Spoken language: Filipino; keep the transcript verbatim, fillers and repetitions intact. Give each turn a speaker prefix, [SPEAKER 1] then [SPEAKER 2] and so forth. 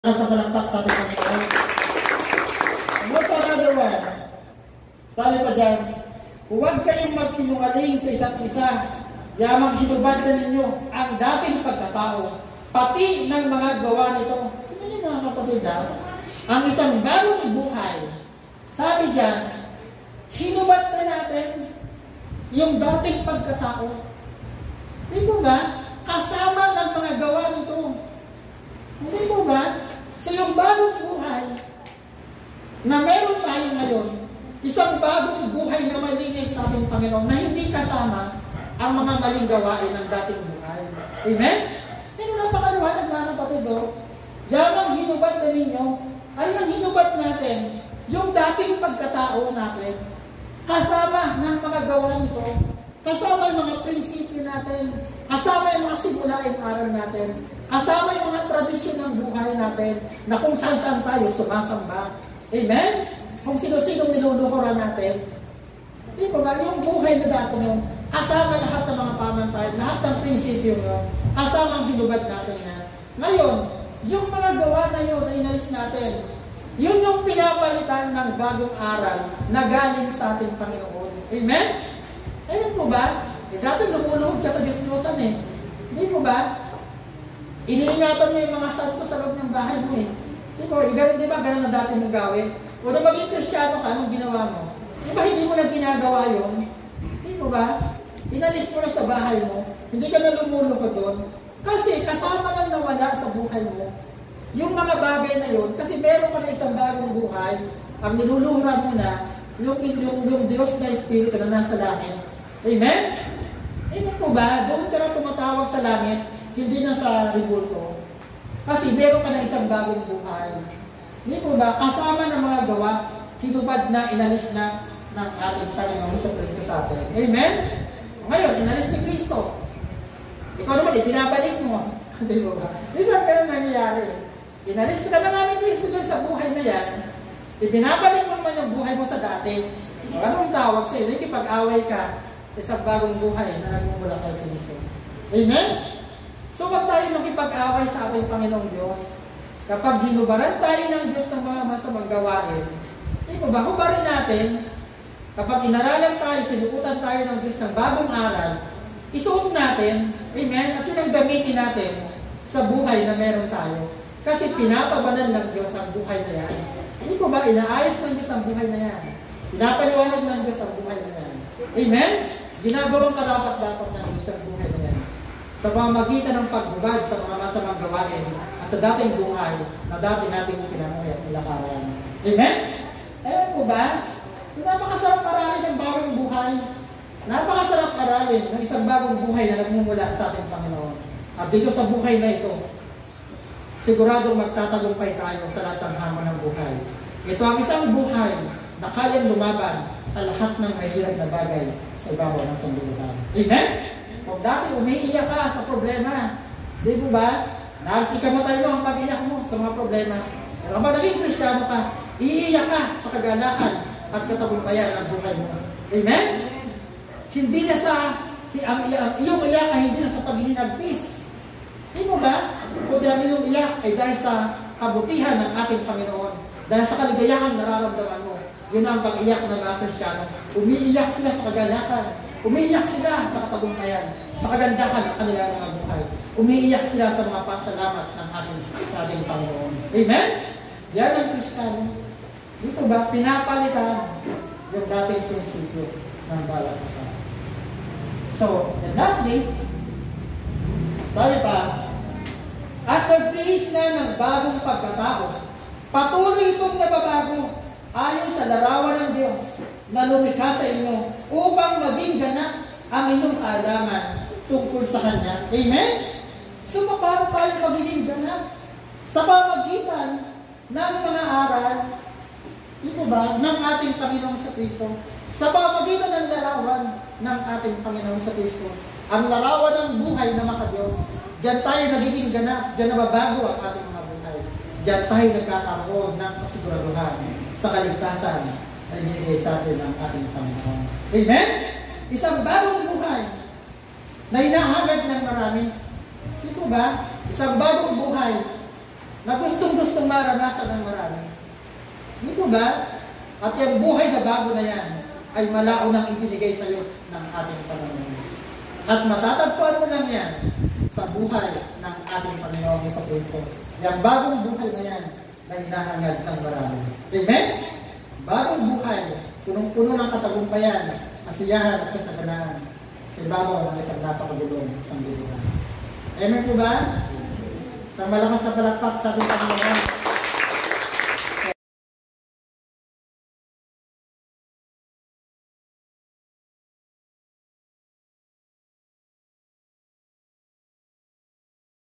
[SPEAKER 1] Sa palakpak sa ating Panginoon. Ano pa another one? Sabi pa dyan, huwag kayong magsinungaling sa isa't isa, yamang hinubad na ninyo ang dating pagkatao, pati ng mga gawa nito. Tignan niyo mga kapatid ha, ang isang bagong buhay. Sabi dyan, hinubad na natin yung dating pagkatao. Hindi mo ba? Kasama ng mga gawa nito. Hindi mo ba? Sa yung bagong buhay na meron tayo ngayon, isang bagong buhay na malinis sa ating Panginoon na hindi kasama ang mga maling gawain ng dating buhay. Amen? Pero napakaliwanag mga kapatid, oh, yamang hinubad na ninyo ay ang hinubad natin yung dating pagkatao natin kasama ng mga gawa nito, kasama yung mga prinsipyo natin, kasama yung mga simulaing aral natin, kasama yung mga tradisyon ng buhay natin na kung saan-saan tayo sumasamba. Amen? Kung sino-sino niluluhuran natin. Di ba ba? Yung buhay na dati nyo, kasama lahat ng mga pamantayan, lahat ng prinsipyo nyo, kasama ang hinubad natin na. Ngayon, yung mga gawa na yun na inalis natin, yun yung pinapalitan ng bagong aral na galing sa ating Panginoon. Amen? Amen po ba? Eh, dati lumuluhod ka sa Diyos-Diyosan eh. Di mo ba? Iniingatan mo yung mga santo sa loob ng bahay mo eh. Di ba? Eh, ganun, di ba? Ganun na dati mong gawin. O na maging Kristyano ka, anong ginawa mo? Di ba hindi mo na ginagawa yun? Di mo ba? Inalis mo na sa bahay mo. Hindi ka na lumuluhod doon. Kasi kasama nang nawala sa buhay mo yung mga bagay na yun. Kasi meron ka na isang bagong buhay. Ang niluluhuran mo na yung, yung, yung Diyos na Espiritu na nasa langit. Amen? Amen po ba? Doon ka na tumatawag sa langit, hindi na sa ribulto. Kasi meron ka na isang bagong buhay. Hindi po ba? Kasama ng mga gawa, hinubad na, inalis na ng ating Panginoon sa Kristo sa atin. Amen? Ngayon, inalis ni Kristo. Ikaw naman, ibinabalik mo. Hindi po ba? Minsan ka na nangyayari. Inalis ka na nga ni Kristo dyan sa buhay na yan, ibinabalik mo naman yung buhay mo sa dati. O, anong tawag sa'yo? Nakikipag-away ka sa isang bagong buhay na nagmumula kay Kristo. Amen? So, wag tayo makipag-away sa ating Panginoong Diyos. Kapag hinubaran tayo ng Diyos ng mga masamang gawain, di ba, hubarin natin, kapag inaralan tayo, sinukutan tayo ng Diyos ng bagong aral, isuot natin, amen, at yun ang gamitin natin sa buhay na meron tayo. Kasi pinapabanal ng Diyos ang buhay na yan. Hindi ko ba, inaayos ng Diyos ang buhay na yan. Pinapaliwanag ng Diyos ang buhay na yan. Amen? Ginagawang karapat-dapat ng Diyos ang buhay na yan. Sa pamamagitan ng paghubad sa mga masamang gawain at sa dating buhay na dati nating pinamuhay at nilakaran. Amen? Ewan po ba? So napakasarap aralin ng bagong buhay. Napakasarap aralin ng isang bagong buhay na nagmumula sa ating Panginoon. At dito sa buhay na ito, siguradong magtatagumpay tayo sa lahat ng hamon ng buhay. Ito ang isang buhay na kayang lumaban sa lahat ng mahirap na bagay sa ibabaw ng sanlibutan. Amen? Kung dati umiiyak ka sa problema, di mo ba? Ikamatay mo ang pag-iyak mo sa mga problema. Pero kapag naging Kristyano ka, iiyak ka sa kagalakan at katagumpayan ng buhay mo. Amen? Hindi na sa, ang, ang iyong iyak ay hindi na sa paghihinagpis. Di mo ba? Kung ang iyong iyak ay dahil sa kabutihan ng ating Panginoon, dahil sa kaligayahan nararamdaman mo, yun ang pag-iyak ng mga Kristiyano. Umiiyak sila sa kagalakan. Umiiyak sila sa katagumpayan, sa kagandahan ng kanilang mga buhay. Umiiyak sila sa mga pasalamat ng ating, sa ating Panginoon. Amen? Yan ang Kristiyano. Dito ba, pinapalitan yung dating prinsipyo ng bawat isa. So, and lastly, sabi pa, at nagtiis na ng bagong pagkatapos, patuloy itong nababago ayon sa larawan ng Diyos na lumikha sa inyo upang maging ganap ang inyong kaalaman tungkol sa Kanya. Amen? So, paano tayo magiging ganap? Sa pamagitan ng mga aral, ito ba, ng ating Panginoong sa Kristo, sa pamagitan ng larawan ng ating Panginoong sa Kristo, ang larawan ng buhay na makadiyos, diyan tayo nagiging ganap, diyan nababago ang ating mga buhay. Diyan tayo nagkakaroon ng kasiguraduhan sa kaligtasan na ibinigay sa atin ng ating Panginoon. Amen? Isang bagong buhay na hinahangad ng marami. Ito ba? Isang bagong buhay na gustong-gustong maranasan ng marami. Di po ba? At yung buhay na bago na yan ay malao nang ibinigay sa iyo ng ating Panginoon. At matatagpuan mo lang yan sa buhay ng ating Panginoon sa Kristo. Yung bagong buhay na yan na hinahangad ng marami. Amen? Bagong buhay, punong-puno ng katagumpayan, kasiyahan at kasaganaan sa ibabaw ng isang napakagulong sanglibutan. Amen po ba? Sa malakas na palakpak sa ating Panginoon.